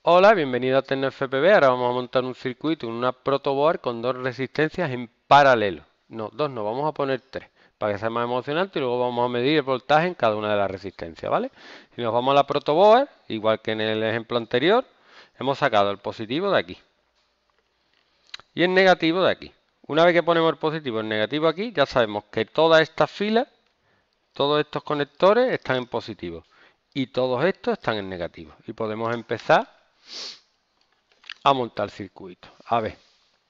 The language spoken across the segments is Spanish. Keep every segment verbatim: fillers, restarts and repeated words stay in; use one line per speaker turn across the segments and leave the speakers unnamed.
Hola, bienvenido a TecnoFPV. Ahora vamos a montar un circuito en una protoboard con dos resistencias en paralelo. No, dos no, vamos a poner tres para que sea más emocionante y luego vamos a medir el voltaje en cada una de las resistencias, ¿vale? Si nos vamos a la protoboard, igual que en el ejemplo anterior, hemos sacado el positivo de aquí y el negativo de aquí. Una vez que ponemos el positivo y el negativo aquí, ya sabemos que todas estas filas, todos estos conectores están en positivo y todos estos están en negativo. Y podemos empezar a montar el circuito. A ver,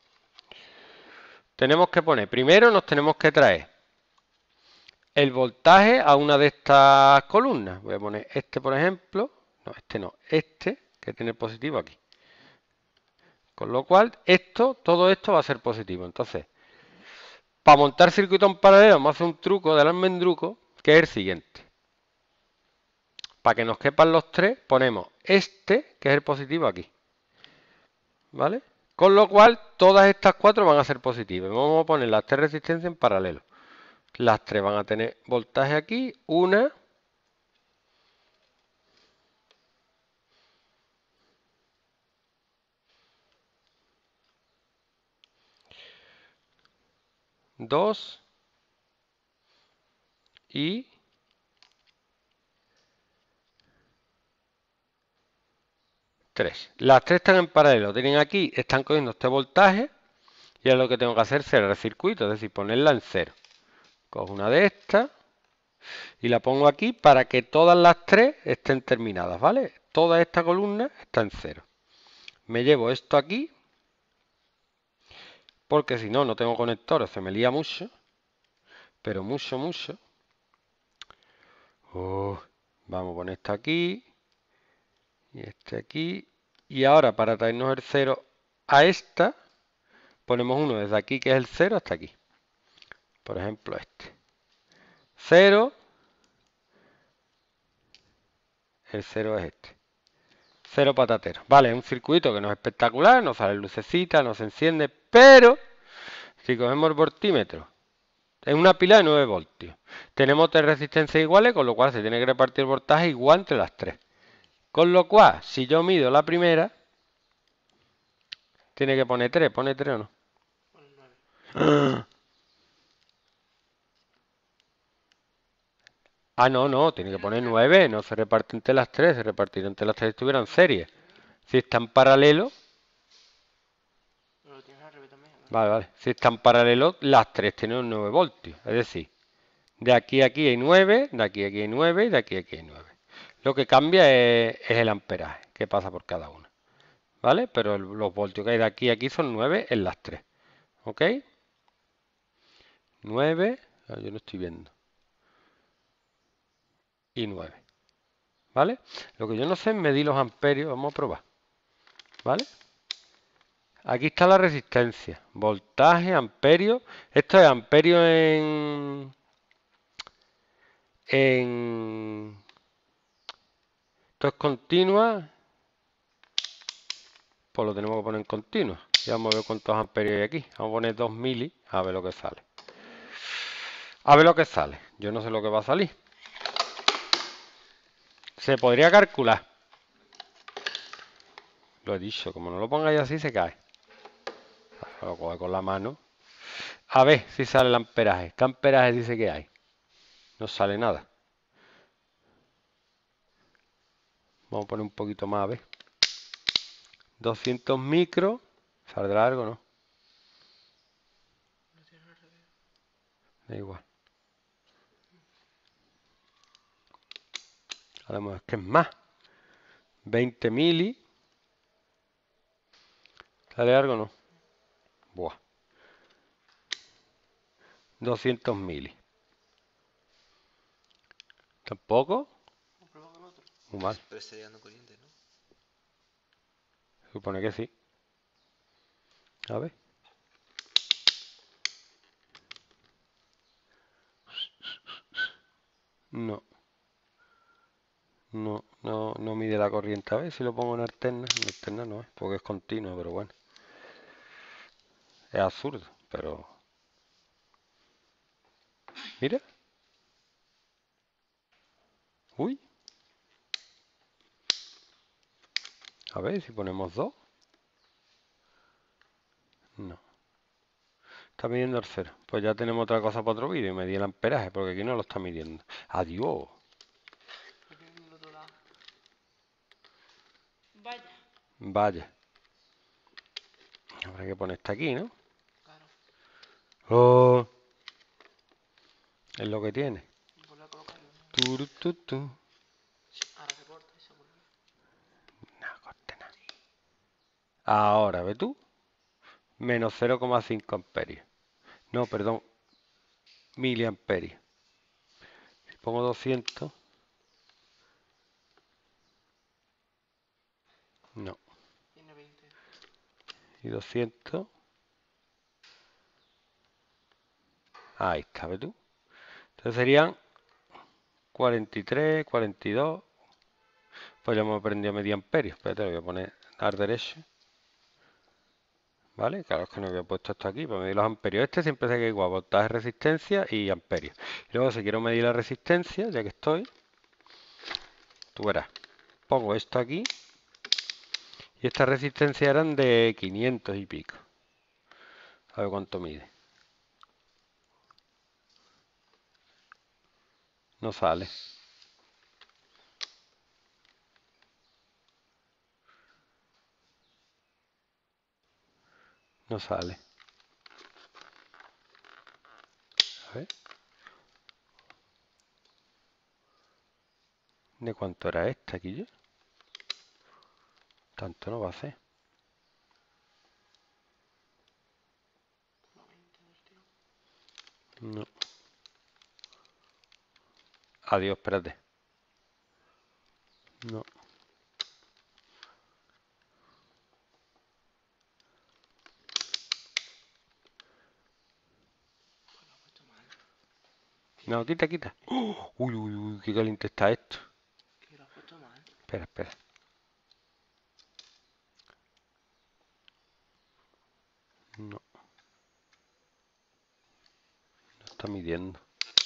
tenemos que poner, primero nos tenemos que traer el voltaje a una de estas columnas. Voy a poner este, por ejemplo. No, este no, este, que tiene positivo aquí. Con lo cual, esto, todo esto va a ser positivo. Entonces, para montar circuito en paralelo, vamos a hacer un truco del almendruco, que es el siguiente. Para que nos quepan los tres, ponemos este, que es el positivo aquí. ¿Vale? Con lo cual, todas estas cuatro van a ser positivas. Vamos a poner las tres resistencias en paralelo. Las tres van a tener voltaje aquí. Una, dos y tres. Las tres están en paralelo. Tienen aquí, están cogiendo este voltaje y es lo que tengo que hacer, cerrar el circuito, es decir, ponerla en cero. Cojo una de estas y la pongo aquí para que todas las tres estén terminadas, ¿vale? Toda esta columna está en cero. Me llevo esto aquí porque si no, no tengo conectores, se me lía mucho, pero mucho, mucho. Oh, vamos a poner esto aquí y este aquí. Y ahora para traernos el cero a esta, ponemos uno desde aquí que es el cero hasta aquí. Por ejemplo este. cero, el cero es este. Cero patatero. Vale, es un circuito que no es espectacular, no sale lucecita, no se enciende, pero si cogemos el voltímetro, es una pila de nueve voltios. Tenemos tres resistencias iguales, con lo cual se tiene que repartir el voltaje igual entre las tres. Con lo cual, si yo mido la primera, tiene que poner tres. ¿Pone tres o no? Ah, no, no, tiene que poner nueve. No se reparte entre las tres, se repartiría entre las tres si estuvieran serie. Si están paralelos, vale, vale. Si están paralelos, las tres tienen nueve voltios. Es decir, de aquí a aquí hay nueve, de aquí a aquí hay nueve y de aquí a aquí hay nueve. Lo que cambia es, es el amperaje que pasa por cada una. ¿Vale? Pero el- los voltios que hay de aquí a aquí son nueve en las tres. ¿Ok? nueve, ah, yo no estoy viendo. Y nueve. ¿Vale? Lo que yo no sé es medir los amperios. Vamos a probar. ¿Vale? Aquí está la resistencia. Voltaje, amperio. Esto es amperio en... en... Esto es continua. Pues lo tenemos que poner en continua. Y vamos a ver cuántos amperios hay aquí. Vamos a poner dos mili. A ver lo que sale. A ver lo que sale. Yo no sé lo que va a salir. Se podría calcular. Lo he dicho. Como no lo pongáis así se cae. Lo coge con la mano. A ver si sale el amperaje. ¿Qué amperaje dice que hay? No sale nada. Vamos a poner un poquito más, a ver. doscientos micros. ¿Saldrá algo, no? Da igual. A lo mejor es que es más. veinte mili. ¿Sale algo, no? Buah. doscientos mili. ¿Tampoco? Muy mal.
Pero estaría dando corriente, ¿no?
Supone que sí. A ver. No. No, no, no mide la corriente. A ver si lo pongo en alterna. En alterna no es, porque es continua, pero bueno. Es absurdo, pero... Mira. Uy. A ver, si ponemos dos. No. Está midiendo el cero. Pues ya tenemos otra cosa para otro vídeo. Medir el amperaje, porque aquí no lo está midiendo. Adiós.
Vaya.
Vaya. Habrá que poner esta aquí, ¿no?
Claro.
Oh. Es lo que tiene.
Vuelve a colocarlo.
Turu, tu, tu.
Ahora se corta y se vuelve.
No corte nada. Ahora, ¿ves tú? Menos cero coma cinco amperios. No, perdón. Miliamperios. Si pongo doscientos. No.
Tiene veinte.
Y doscientos. Ahí está, ¿ves tú? Entonces serían cuarenta y tres, cuarenta y dos. Pues ya hemos aprendido medio amperio. Espérate, lo voy a poner dar derecho. ¿Vale? Claro, es que no había puesto esto aquí para medir los amperios. Este siempre se queda igual, voltaje, resistencia y amperios. Y luego si quiero medir la resistencia, ya que estoy, tú verás. Pongo esto aquí. Y estas resistencias eran de quinientos y pico. A ver cuánto mide. No sale. No sale. A ver. ¿De cuánto era esta aquí yo? Tanto no va a ser. No. Adiós, espérate. No. No, quita, quita. ¡Oh! Uy, uy, uy, qué caliente está esto.
Que lo has puesto mal.
Espera, espera. No. No está midiendo.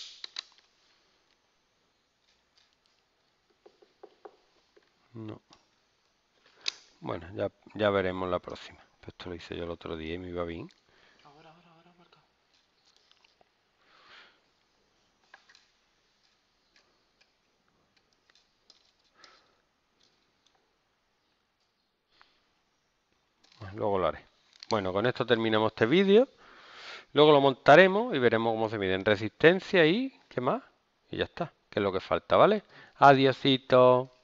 No. Bueno, ya, ya veremos la próxima. Esto lo hice yo el otro día y me iba bien.
Ahora, ahora, ahora, marca.
Luego lo haré. Bueno, con esto terminamos este vídeo. Luego lo montaremos y veremos cómo se mide en resistencia y ¿qué más? Y ya está, que es lo que falta, ¿vale? Adiósito.